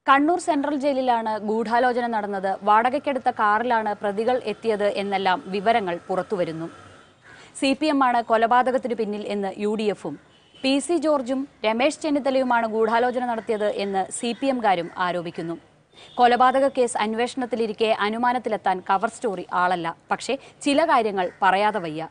Kannur central ജയിലിലാണ് ഗൂഢാലോചന നടന്നത്. വാടകയ്ക്കെടുത്ത കാറിലാണ് പ്രതികൾ എത്തിയത് എന്നെല്ലാം വിവരങ്ങൾ പുറത്തുവരുന്നു. CPM ആണ് കൊലപാതകത്തിന് പിന്നിൽ എന്ന് UDF-ഉം PC ജോർജും രമേശ് ചെന്നിത്തലയുമാണ് ഗൂഢാലോചന നടത്തിയത് എന്ന് CPM-കാരും ആരോപിക്കുന്നു. കൊലപാതക കേസ് അന്വേഷണത്തിലിരിക്കെ അനുമാനത്തിലെത്താൻ കവർ സ്റ്റോറി ആളല്ല. പക്ഷേ ചില കാര്യങ്ങൾ പറയാതെ വയ്യ.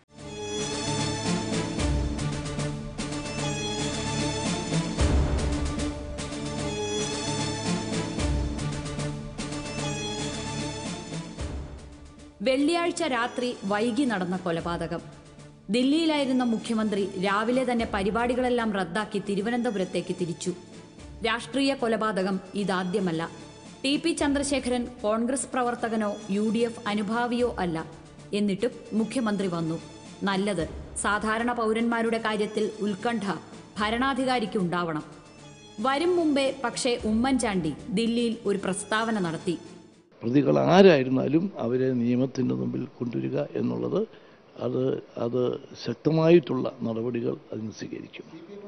വെള്ളിയാഴ്ച രാത്രി വൈകി നടന്ന കൊലപാതകം. ദില്ലിയിലായിരുന്ന മുഖ്യമന്ത്രി രാവിലെ തന്നെ പരിപാടികളെല്ലാം റദ്ദാക്കി തിരുവനന്തപുരത്തേക്ക് തിരിച്ചു. രാഷ്ട്രീയ കൊലപാതകം ഇതാദ്യമല്ല. TP ചന്ദ്രശേഖരൻ കോൺഗ്രസ് പ്രവർത്തകനോ UDF അനുഭാവിയോ അല്ല. എന്നിട്ടും മുഖ്യമന്ത്രി വന്നു. നല്ലത്. സാധാരണ പൗരന്മാരുടെ കാര്യത്തിൽ ഉത്കണ്ഠ ഭരണാധികാരിക്ക് ഉണ്ടാവണം. വരും മുമ്പേ പക്ഷേ ഉമ്മൻചാണ്ടി ദില്ലിയിൽ ഒരു പ്രസ്താവന നടത്തി. പ്രതികൾ ആരായിരുന്നാലും അവരെ നിയമത്തിൻ്റെ മുമ്പിൽ കൊണ്ടുവരിക എന്നുള്ളത് അത് ശക്തമായിട്ടുള്ള നടപടികൾ അതിന് സ്വീകരിക്കും.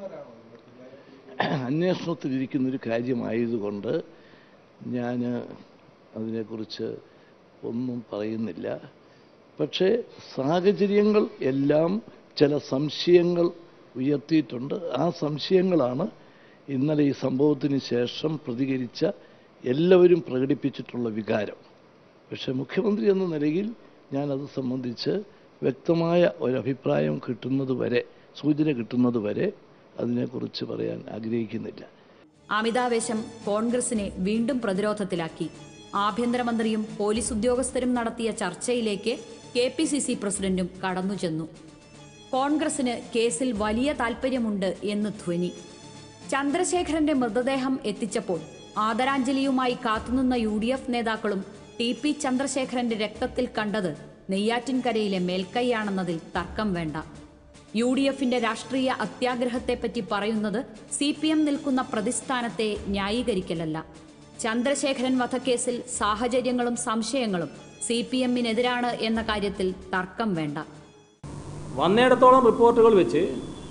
അന്വേഷണത്തിലിരിക്കുന്നൊരു കാര്യമായതുകൊണ്ട് ഞാൻ അതിനെക്കുറിച്ച് ഒന്നും പറയുന്നില്ല. പക്ഷേ സാഹചര്യങ്ങൾ എല്ലാം ചില സംശയങ്ങൾ ഉയർത്തിയിട്ടുണ്ട്. ആ സംശയങ്ങളാണ് ഇന്നലെ ഈ സംഭവത്തിന് ശേഷം പ്രതികരിച്ച എല്ലാവരും പ്രകടിപ്പിച്ചിട്ടുള്ള വികാരം. പക്ഷെ മുഖ്യമന്ത്രി എന്ന നിലയിൽ ഞാനത് സംബന്ധിച്ച് വ്യക്തമായ ഒരഭിപ്രായം കിട്ടുന്നതുവരെ, സൂചന കിട്ടുന്നതുവരെ അതിനെക്കുറിച്ച് പറയാൻ ആഗ്രഹിക്കുന്നില്ല. അമിതാവേശം കോൺഗ്രസിനെ വീണ്ടും പ്രതിരോധത്തിലാക്കി. ആഭ്യന്തരമന്ത്രിയും പോലീസ് ഉദ്യോഗസ്ഥരും നടത്തിയ ചർച്ചയിലേക്ക് KPCC പ്രസിഡന്റും കടന്നുചെന്നു. കോൺഗ്രസിന് കേസിൽ വലിയ താൽപ്പര്യമുണ്ട് എന്ന് ധ്വനി. ചന്ദ്രശേഖരന്റെ മൃതദേഹം എത്തിച്ചപ്പോൾ ആദരാഞ്ജലിയുമായി കാത്തുനിന്ന UDF നേതാക്കളും TP ചന്ദ്രശേഖരന്റെ രക്തത്തിൽ കണ്ടത് നെയ്യാറ്റിൻകരയിലെ മേൽക്കൈയാണെന്നതിൽ തർക്കം വേണ്ട. UDF-ന്റെ രാഷ്ട്രീയ അത്യാഗ്രഹത്തെപ്പറ്റി പറയുന്നത് CPM നിൽക്കുന്ന പ്രതിസ്ഥാനത്തെ ന്യായീകരിക്കലല്ല. ചന്ദ്രശേഖരൻ വധക്കേസിൽ സാഹചര്യങ്ങളും സംശയങ്ങളും CPM-നെതിരാണ് എന്ന കാര്യത്തിൽ തർക്കം വേണ്ട. വന്നിടത്തോളം റിപ്പോർട്ടുകൾ വെച്ച്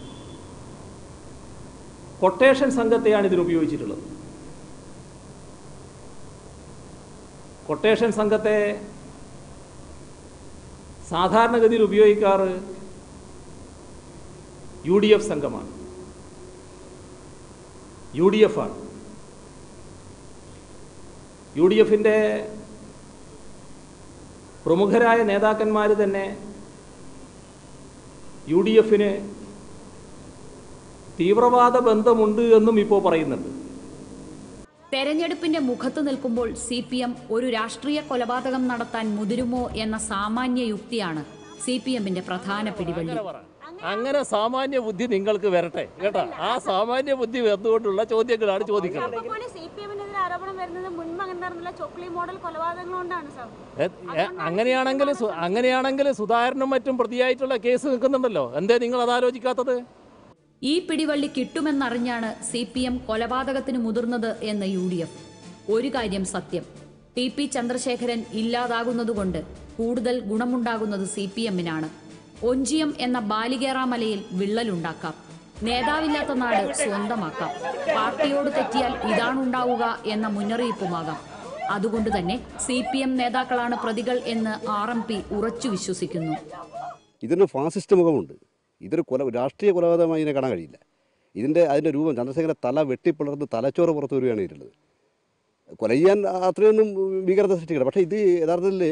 കൊട്ടേഷൻ സംഘത്തെയാണ് ഇതിന് ഉപയോഗിച്ചിട്ടുള്ളത്. കൊട്ടേഷൻ സംഘത്തെ സാധാരണഗതിയിൽ ഉപയോഗിക്കാറ് UDF സംഘമാണ്. UDF ആണ്. UDF-ന്റെ പ്രമുഖരായ നേതാക്കന്മാർ തന്നെ UDF-ന് തീവ്രവാദ ബന്ധമുണ്ട് എന്നും ഇപ്പോൾ പറയുന്നുണ്ട്. തെരഞ്ഞെടുപ്പിന്റെ മുഖത്ത് നിൽക്കുമ്പോൾ CPM ഒരു രാഷ്ട്രീയ കൊലപാതകം നടത്താൻ മുതിരുമോ എന്ന സാമാന്യ യുക്തിയാണ് CPM-ന്റെ പ്രധാന പിടിവള്ളി. അങ്ങനെ സാമാന്യ ബുദ്ധി നിങ്ങൾക്ക് വരട്ടെ കേട്ടോ. ആ സാമാന്യ ബുദ്ധി വന്നുകൊണ്ടുള്ള ചോദ്യങ്ങളാണ് ചോദിക്കുന്നത്. അങ്ങനെയാണെങ്കിൽ സുധാകരനും മറ്റും പ്രതിയായിട്ടുള്ള കേസ് നിൽക്കുന്നുണ്ടല്ലോ. എന്തേ നിങ്ങൾ അതാലോചിക്കാത്തത്? ഈ പിടിവള്ളി കിട്ടുമെന്നറിഞ്ഞാണ് CPM കൊലപാതകത്തിന് മുതിർന്നത് എന്ന് UDF. ഒരു കാര്യം സത്യം, TP ചന്ദ്രശേഖരൻ ഇല്ലാതാകുന്നതുകൊണ്ട് കൂടുതൽ ഗുണമുണ്ടാകുന്നത് CPM-നാണ്. ഒഞ്ചിയം എന്ന ബാലികേറാമലയിൽ വിള്ളലുണ്ടാക്കാം. നേതാവില്ലാത്ത നാട് സ്വന്തമാക്കാം. പാർട്ടിയോട് തെറ്റിയാൽ ഇതാണുണ്ടാവുക എന്ന മുന്നറിയിപ്പുമാകാം. അതുകൊണ്ട് തന്നെ CPM നേതാക്കളാണ് പ്രതികൾ എന്ന് RMP ഉറച്ചു വിശ്വസിക്കുന്നു. ഇതിന് ഫാസിസ്റ്റ് മുഖമുണ്ട്. ഇതൊരു രാഷ്ട്രീയ കൊലപാതകമായി ഇതിനെ കാണാൻ കഴിയില്ല. അതിൻ്റെ രൂപം ചന്ദ്രശേഖരൻ്റെ തല വെട്ടിപ്പിളർന്ന് തലച്ചോറ് പുറത്തു വരികയാണ് ഇരുന്നത്. കൊല ചെയ്യാൻ അത്രയൊന്നും ഭീകരത സൃഷ്ടിക്കണം. പക്ഷേ ഇത് യഥാർത്ഥത്തിൽ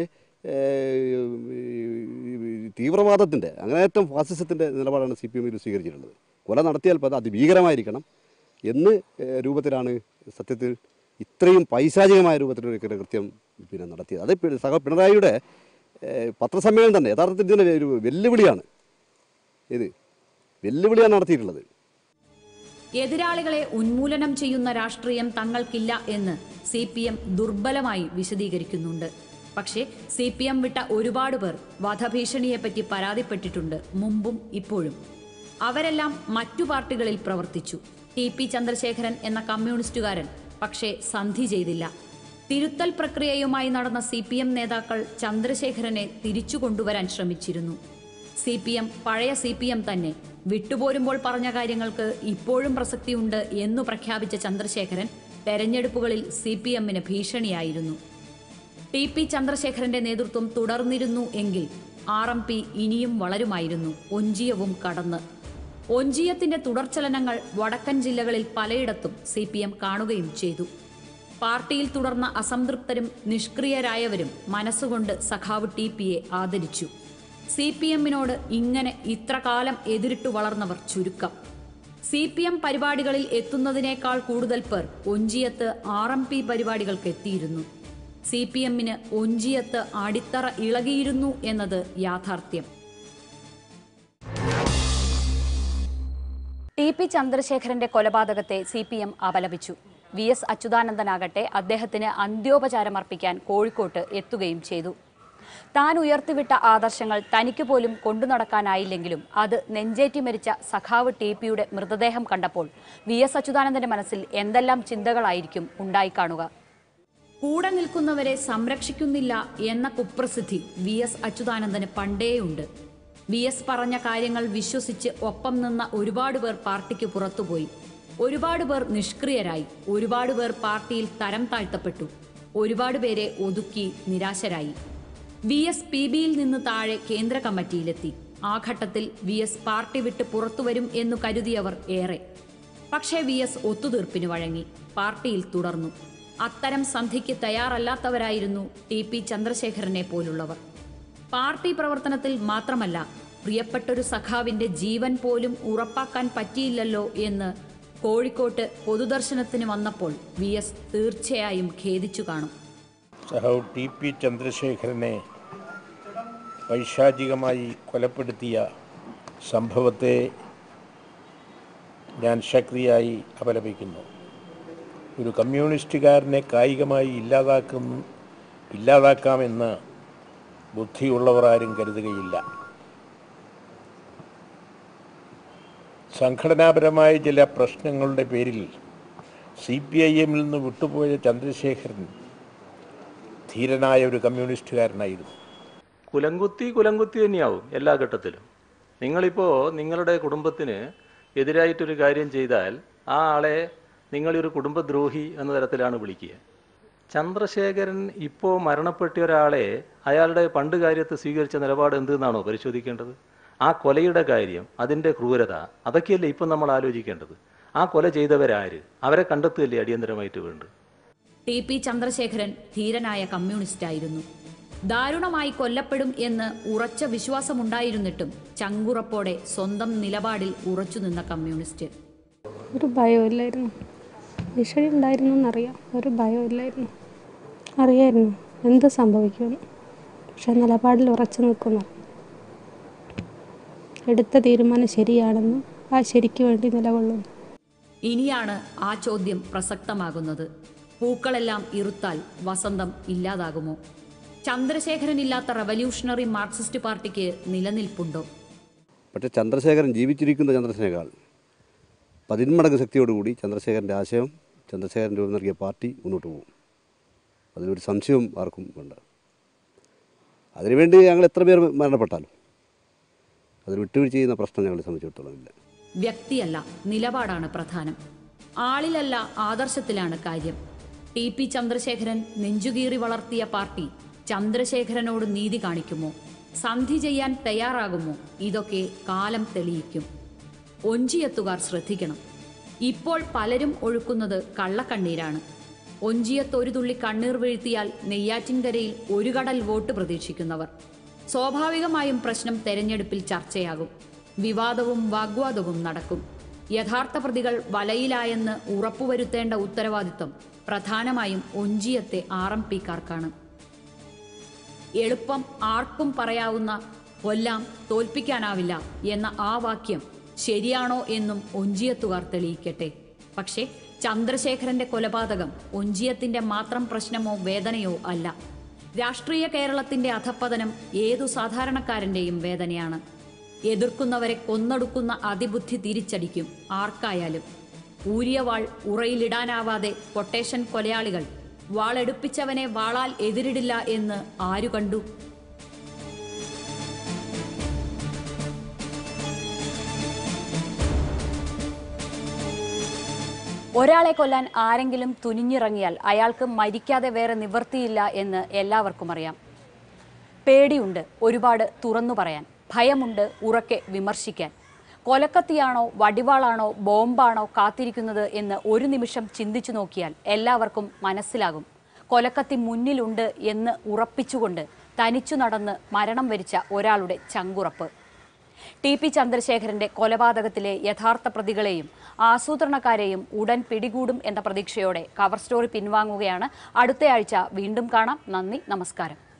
തീവ്രവാദത്തിൻ്റെ അങ്ങേയറ്റം ഫാസിസത്തിൻ്റെ നിലപാടാണ് CPM സ്വീകരിച്ചിട്ടുള്ളത്. കൊല നടത്തിയാൽ അത് അതിഭീകരമായിരിക്കണം എന്ന് രൂപത്തിലാണ് സത്യത്തിൽ ഇത്രയും പൈശാചികമായ രൂപത്തിലൊരു കൃത്യം നടത്തിയത്. അത് പിണറായിയുടെ പത്രസമ്മേളനം തന്നെ യഥാർത്ഥത്തിൽ ഇതിൻ്റെ ഒരു വെല്ലുവിളിയാണ്. വെല്ലുവിളിയാണ് നടത്തിയിട്ടുള്ളത്. എതിരാളികളെ ഉന്മൂലനം ചെയ്യുന്ന രാഷ്ട്രീയം തങ്ങൾക്കില്ല എന്ന് CPM ദുർബലമായി വിശദീകരിക്കുന്നുണ്ട്. പക്ഷേ CPM വിട്ട ഒരുപാട് പേർ വധഭീഷണിയെപ്പറ്റി പരാതിപ്പെട്ടിട്ടുണ്ട്, മുമ്പും ഇപ്പോഴും. അവരെല്ലാം മറ്റു പാർട്ടികളിൽ പ്രവർത്തിച്ചു. TP ചന്ദ്രശേഖരൻ എന്ന കമ്മ്യൂണിസ്റ്റുകാരൻ പക്ഷേ സന്ധി ചെയ്തില്ല. തിരുത്തൽ പ്രക്രിയയുമായി നടന്ന CPM നേതാക്കൾ ചന്ദ്രശേഖരനെ തിരിച്ചു കൊണ്ടുവരാൻ ശ്രമിച്ചിരുന്നു. CPM പഴയ CPM തന്നെ. വിട്ടുപോരുമ്പോൾ പറഞ്ഞ കാര്യങ്ങൾക്ക് ഇപ്പോഴും പ്രസക്തിയുണ്ട് എന്നു പ്രഖ്യാപിച്ച ചന്ദ്രശേഖരൻ തെരഞ്ഞെടുപ്പുകളിൽ CPM-ന് ഭീഷണിയായിരുന്നു. TP ചന്ദ്രശേഖരന്റെ നേതൃത്വം തുടർന്നിരുന്നു എങ്കിൽ RMP ഇനിയും വളരുമായിരുന്നു, ഒഞ്ചിയവും കടന്ന്. ഒഞ്ചിയത്തിന്റെ തുടർചലനങ്ങൾ വടക്കൻ ജില്ലകളിൽ പലയിടത്തും CPM കാണുകയും ചെയ്തു. പാർട്ടിയിൽ തുടർന്ന അസംതൃപ്തരും നിഷ്ക്രിയരായവരും മനസ്സുകൊണ്ട് സഖാവ് TPയെ ആദരിച്ചു. CPM-നോട് ഇങ്ങനെ ഇത്ര കാലം എതിരിട്ടു വളർന്നവർ ചുരുക്കം. CPM പരിപാടികളിൽ എത്തുന്നതിനേക്കാൾ കൂടുതൽ പേർ ഒഞ്ചിയത്ത് RMP പരിപാടികൾക്ക് എത്തിയിരുന്നു. CPM-ന് ഒഞ്ചിയത്ത് അടിത്തറ ഇളകിയിരുന്നു എന്നത് യാഥാർത്ഥ്യം. TP ചന്ദ്രശേഖരന്റെ കൊലപാതകത്തെ CPM അപലപിച്ചു. VS അച്യുതാനന്ദനാകട്ടെ അദ്ദേഹത്തിന് അന്ത്യോപചാരമർപ്പിക്കാൻ കോഴിക്കോട്ട് എത്തുകയും ചെയ്തു. താൻ ഉയർത്തിവിട്ട ആദർശങ്ങൾ തനിക്ക് പോലും കൊണ്ടുനടക്കാനായില്ലെങ്കിലും അത് നെഞ്ചേറ്റി മരിച്ച സഖാവ് TPയുടെ മൃതദേഹം കണ്ടപ്പോൾ VS അച്യുതാനന്ദന്റെ മനസ്സിൽ എന്തെല്ലാം ചിന്തകളായിരിക്കും ഉണ്ടായിക്കാണുക. കൂടെ നിൽക്കുന്നവരെ സംരക്ഷിക്കുന്നില്ല എന്ന കുപ്രസിദ്ധി VS അച്യുതാനന്ദന് പണ്ടേയുണ്ട്. VS പറഞ്ഞ കാര്യങ്ങൾ വിശ്വസിച്ച് ഒപ്പം നിന്ന ഒരുപാട് പേർ പാർട്ടിക്ക് പുറത്തുപോയി. ഒരുപാട് പേർ നിഷ്ക്രിയരായി. ഒരുപാട് പേർ പാർട്ടിയിൽ തരം താഴ്ത്തപ്പെട്ടു. ഒരുപാട് പേരെ ഒതുക്കി നിരാശരായി. VS PBയിൽ നിന്ന് താഴെ കേന്ദ്ര കമ്മിറ്റിയിലെത്തി. ആ ഘട്ടത്തിൽ VS പാർട്ടി വിട്ട് പുറത്തുവരും എന്നു കരുതിയവർ ഏറെ. പക്ഷേ VS ഒത്തുതീർപ്പിന് വഴങ്ങി, പാർട്ടിയിൽ തുടർന്നു. അത്തരം സന്ധിക്ക് തയ്യാറല്ലാത്തവരായിരുന്നു TP ചന്ദ്രശേഖരനെ പോലുള്ളവർ. പാർട്ടി പ്രവർത്തനത്തിൽ മാത്രമല്ല, പ്രിയപ്പെട്ടൊരു സഖാവിന്റെ ജീവൻ പോലും ഉറപ്പാക്കാൻ പറ്റിയില്ലല്ലോ എന്ന് കോഴിക്കോട്ട് പൊതുദർശനത്തിന് വന്നപ്പോൾ VS തീർച്ചയായും ഖേദിച്ചു കാണും. സഖാവ് TP ചന്ദ്രശേഖരനെ പൈശാചികമായി കൊലപ്പെടുത്തിയ സംഭവത്തെ ഞാൻ ശക്തിയായി അപലപിക്കുന്നു. ഒരു കമ്മ്യൂണിസ്റ്റുകാരനെ കായികമായി ഇല്ലാതാക്കാമെന്ന് ബുദ്ധിയുള്ളവർ ആരും കരുതുകയില്ല. സംഘടനാപരമായ ചില പ്രശ്നങ്ങളുടെ പേരിൽ CPIM-ൽ നിന്ന് വിട്ടുപോയ ചന്ദ്രശേഖരൻ ധീരനായ ഒരു കമ്മ്യൂണിസ്റ്റുകാരനായിരുന്നു. കുലംകുത്തി തന്നെയാവും എല്ലാ ഘട്ടത്തിലും. നിങ്ങളിപ്പോൾ നിങ്ങളുടെ കുടുംബത്തിന് എതിരായിട്ടൊരു കാര്യം ചെയ്താൽ ആ ആളെ നിങ്ങളൊരു കുടുംബദ്രോഹി എന്ന തരത്തിലാണ് വിളിക്കുക. ചന്ദ്രശേഖരൻ ഇപ്പോൾ മരണപ്പെട്ട ഒരാളെ അയാളുടെ പണ്ട് കാര്യത്തെ സ്വീകരിച്ച നിലപാട് എന്തെന്നാണോ പരിശോധിക്കേണ്ടത്? ആ കൊലയുടെ കാര്യം, അതിൻ്റെ ക്രൂരത, അതൊക്കെയല്ലേ ഇപ്പം നമ്മൾ ആലോചിക്കേണ്ടത്. ആ കൊല ചെയ്തവരാര്, അവരെ കണ്ടെത്തുകയല്ലേ അടിയന്തരമായിട്ട് വേണ്ടത്. TP ചന്ദ്രശേഖരൻ ധീരനായ കമ്മ്യൂണിസ്റ്റായിരുന്നു. ദാരുണമായി കൊല്ലപ്പെടും എന്ന് ഉറച്ച വിശ്വാസമുണ്ടായിരുന്നിട്ടും ചങ്കുറപ്പോടെ സ്വന്തം നിലപാടിൽ ഉറച്ചുനിന്ന കമ്മ്യൂണിസ്റ്റ്. ഒരു ഭയമില്ലായിരുന്നു. ഭീഷണി ഉണ്ടായിരുന്നു എന്നറിയാം, ഒരു ഭയമില്ലായിരുന്നു. അറിയായിരുന്നു എന്ത് സംഭവിക്കുമെന്ന്. പക്ഷെ നിലപാടിൽ ഉറച്ചു നിൽക്കുന്നു. എടുത്ത തീരുമാനം ശരിയാണെന്ന്, ആ ശരിക്ക് വേണ്ടി നിലകൊള്ളുന്നു. ഇനിയാണ് ആ ചോദ്യം പ്രസക്തമാകുന്നത്. പൂക്കളെല്ലാം ഇറുത്താൽ വസന്തം ഇല്ലാതാകുമോ? ചന്ദ്രശേഖരനില്ലാത്ത റവല്യൂഷണറി മാർക്സിസ്റ്റ് പാർട്ടിക്ക് നിലനിൽപ്പുണ്ടോ? പക്ഷേ ചന്ദ്രശേഖരൻ ജീവിച്ചിരിക്കുന്ന ചന്ദ്രശേഖരനേക്കാൾ 10 മടങ്ങ് ശക്തിയോടുകൂടി ചന്ദ്രശേഖരൻ്റെ ആശയം, ചന്ദ്രശേഖരൻ രൂപം നൽകിയ പാർട്ടി മുന്നോട്ട് പോകും. അതിലൊരു സംശയവും ആർക്കും വേണ്ട. അതിനുവേണ്ടി ഞങ്ങൾ എത്ര പേർ മരണപ്പെട്ടാലും അതിൽ വിട്ടുവീഴ്ച ചെയ്യുന്ന പ്രശ്നം ഞങ്ങളെ സംബന്ധിച്ചിടത്തോളം ഇല്ല. വ്യക്തിയല്ല, നിലപാടാണ് പ്രധാനം. ആളിലല്ല, ആദർശത്തിലാണ് കാര്യം. TP ചന്ദ്രശേഖരൻ നെഞ്ചുകീറി വളർത്തിയ പാർട്ടി ചന്ദ്രശേഖരനോട് നീതി കാണിക്കുമോ? സന്ധി ചെയ്യാൻ തയ്യാറാകുമോ? ഇതൊക്കെ കാലം തെളിയിക്കും. ഒഞ്ചിയത്തുകാർ ശ്രദ്ധിക്കണം. ഇപ്പോൾ പലരും ഒഴുക്കുന്നത് കള്ളക്കണ്ണീരാണ്. ഒഞ്ചിയത്ത് ഒരു തുള്ളി കണ്ണീർ വീഴ്ത്തിയാൽ നെയ്യാറ്റിൻകരയിൽ ഒരു കടൽ വോട്ട് പ്രതീക്ഷിക്കുന്നവർ. സ്വാഭാവികമായും പ്രശ്നം തെരഞ്ഞെടുപ്പിൽ ചർച്ചയാകും. വിവാദവും വാഗ്വാദവും നടക്കും. യഥാർത്ഥ പ്രതികൾ വലയിലായെന്ന് ഉറപ്പുവരുത്തേണ്ട ഉത്തരവാദിത്വം പ്രധാനമായും ഒഞ്ചിയത്തെ RMP-ക്കാർക്കാണ്. എളുപ്പം ആർക്കും പറയാവുന്ന കൊല്ലാം തോൽപ്പിക്കാനാവില്ല എന്ന ആ വാക്യം ശരിയാണോ എന്നും ഒഞ്ചിയത്തുകാർ തെളിയിക്കട്ടെ. പക്ഷേ ചന്ദ്രശേഖരന്റെ കൊലപാതകം ഒഞ്ചിയത്തിന്റെ മാത്രം പ്രശ്നമോ വേദനയോ അല്ല. രാഷ്ട്രീയ കേരളത്തിന്റെ അധപ്പതനം ഏതു സാധാരണക്കാരന്റെയും വേദനയാണ്. എതിർക്കുന്നവരെ കൊന്നൊടുക്കുന്ന അതിബുദ്ധി തിരിച്ചടിക്കും ആർക്കായാലും. ഊരിയ വാൾ ഉറയിലിടാനാവാതെ കൊട്ടേഷൻ കൊലയാളികൾ വാളെടുപ്പിച്ചവനെ വാളാൽ എതിരിടില്ല എന്ന് ആരു കണ്ടു? ഒരാളെ കൊല്ലാൻ ആരെങ്കിലും തുനിഞ്ഞിറങ്ങിയാൽ അയാൾക്ക് മരിക്കാതെ വേറെ നിവൃത്തിയില്ല എന്ന് എല്ലാവർക്കും അറിയാം. പേടിയുണ്ട് ഒരുപാട് തുറന്നു പറയാൻ, ഭയമുണ്ട് ഉറക്കെ വിമർശിക്കാൻ. കൊലക്കത്തിയാണോ വടിവാളാണോ ബോംബാണോ കാത്തിരിക്കുന്നത് എന്ന് ഒരു നിമിഷം ചിന്തിച്ചു നോക്കിയാൽ എല്ലാവർക്കും മനസ്സിലാകും. കൊലക്കത്തി മുന്നിലുണ്ട് എന്ന് ഉറപ്പിച്ചുകൊണ്ട് തനിച്ചു നടന്ന് മരണം വരിച്ച ഒരാളുടെ ചങ്കുറപ്പ്. ടി.പി. ചന്ദ്രശേഖരന്റെ കൊലപാതകത്തിലെ യഥാർത്ഥ പ്രതികളെയും ആസൂത്രണക്കാരെയും ഉടൻ പിടികൂടും എന്ന പ്രതീക്ഷയോടെ കവർ സ്റ്റോറി പിൻവാങ്ങുകയാണ്. അടുത്തയാഴ്ച വീണ്ടും കാണാം. നന്ദി, നമസ്കാരം.